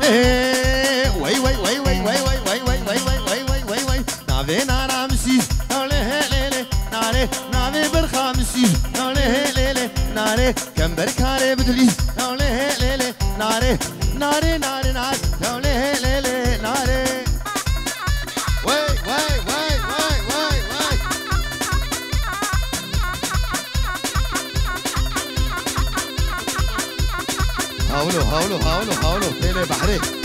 وي وي وي وي وي وي وي وي وي وي وي وي وي نافي نارا مسيس نولي ليلي ناري نافي برخا مسيس نولي ليلي ناري كم بركاري بدلي نولي ليلي ناري ناري ناري ناري نولي ليلي ناري وي وي وي وي وي وي هاولو هاولو هاولو هاولو ليلي بحري